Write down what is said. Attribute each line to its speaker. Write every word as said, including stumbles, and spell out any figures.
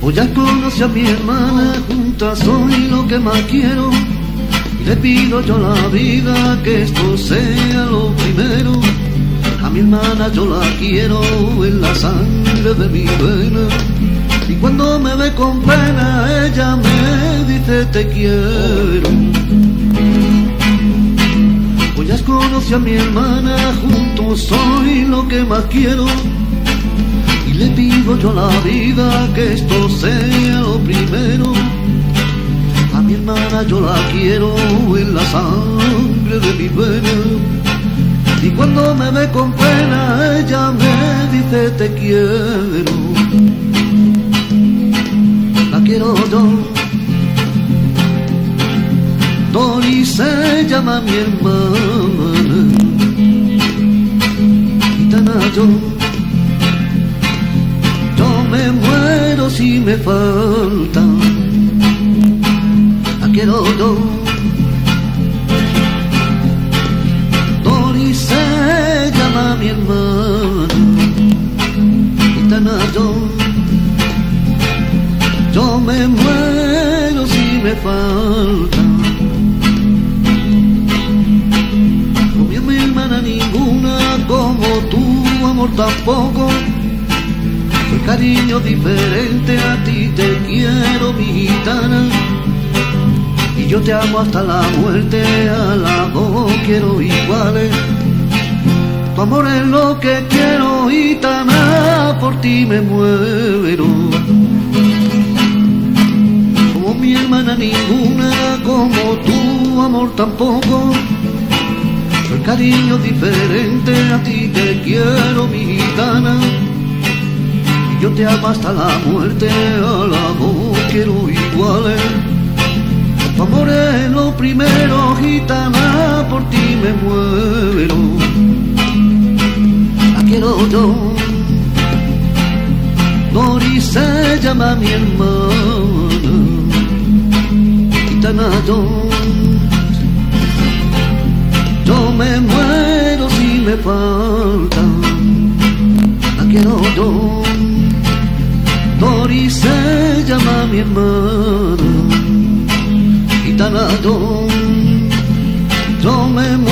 Speaker 1: Pues ya conocí a mi hermana, juntas soy lo que más quiero. Y le pido yo a la vida que esto sea lo primero. A mi hermana yo la quiero en la sangre de mi vena. Y cuando me ve con pena ella me dice te quiero. Pues ya conocí a mi hermana, juntos soy lo que más quiero. Y le pido yo a la vida que esto sea lo primero. A mi hermana yo la quiero en la sangre de mi vena. Y cuando me ve con pena ella me dice te quiero. La quiero yo. Dori se llama mi hermana. Gitana yo. Yo me muero si me falta. La quiero yo. Dori se llama mi hermana. Gitana yo. Yo me muero si me falta. Con mi hermana ninguna como tu amor tampoco. El cariño diferente a ti te quiero mi gitana. Y yo te amo hasta la muerte, a las dos quiero iguales. Tu amor es lo que quiero gitana, por ti me muero. Como mi hermana ninguna, como tu amor tampoco. El cariño diferente a ti te quiero mi gitana. Y yo te amo hasta la muerte, a las dos quiero iguales. Tu amor es lo primero gitana, por ti me muero. La quiero yo. Dori se llama mi hermana. Gitana yo. Yo me muero si me falta. La quiero yo. Dori se llama mi hermana. Gitana yo. Yo me muero.